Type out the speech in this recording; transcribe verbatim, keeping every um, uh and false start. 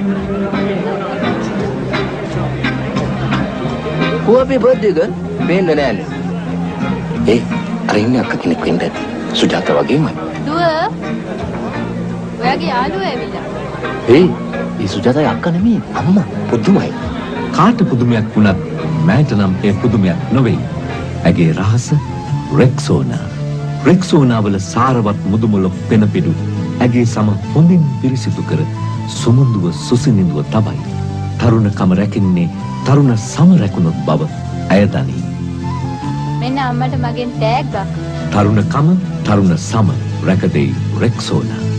Who happy birthday girl? Payne nෑනේ. Hey, අර ඉන්නේ අක්ක කෙනෙක් වෙන්න ඇති. සුජාතා වගේමයි. දුව. ඔයාගේ යාළුවා ඇවිල්ලා. Hey, ඒ සුජාතාගේ අක්කා නෙමෙයි අම්මා. පුදුමයි. කාට පුදුමයක් වුණත් මෑට නම් ඒ පුදුමයක් නොවේ. ඇගේ රහස රෙක්සෝනා. රෙක්සෝනා වල සාරවත් මුදුමුල පෙනපිඩු ඇගේ සම හොඳින් පිරිසිදු කර සුමුඳුව සුසිනිඳුව තබයි. තරුණකම රැකින්නේ තරුණ සම රැකුණොත් බව ඇය දනී. මෙන්න අම්මට මගෙන් තෑග්ගක්. තරුණකම තරුණ සම රැකදෙයි රෙක්සෝනා.